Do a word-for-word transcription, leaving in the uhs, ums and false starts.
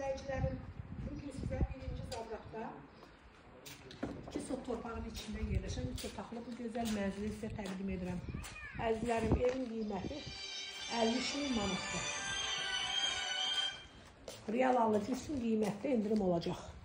izləyicilərim, bugün sizə birinci Zabratda iki sot torpağın içində yerləşən üç otaqlı bu gözəl mənzili sizə təqdim edirəm. Əzizlərim, evin qiyməti əlli üç min manatdır. Real alıcı üçün qiymətdə indirim olacaq.